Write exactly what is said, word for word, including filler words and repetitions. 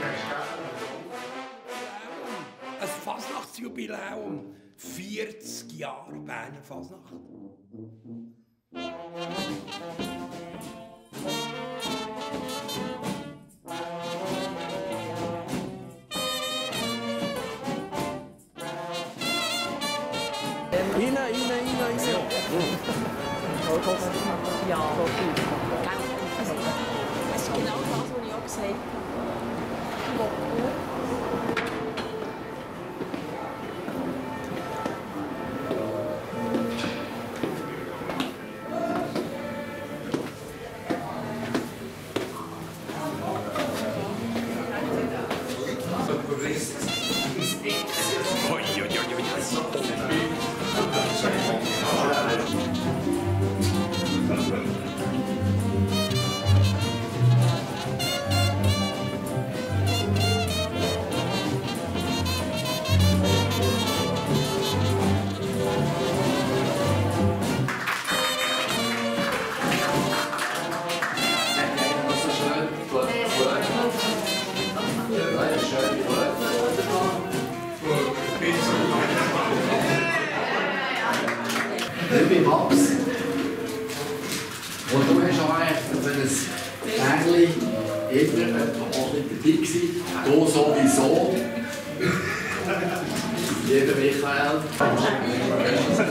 Ein Fasnachtsjubiläum. vierzig Jahre Berner Fasnacht. Rein, rein, rein, rein. Ja, das ist genau das, was ich auch gesagt habe. Liebe Max, und du hast auch eigentlich für ein Bängli immer auch nicht dabei gewesen. Du sowieso. Lieber Michael.